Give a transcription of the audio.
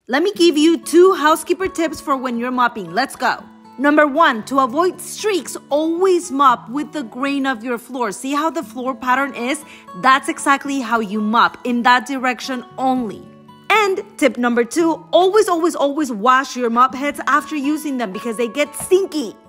Let me give you 2 housekeeper tips for when you're mopping. Let's go. Number 1, to avoid streaks, always mop with the grain of your floor. See how the floor pattern is? That's exactly how you mop, in that direction only. And tip number 2, always wash your mop heads after using them because they get stinky.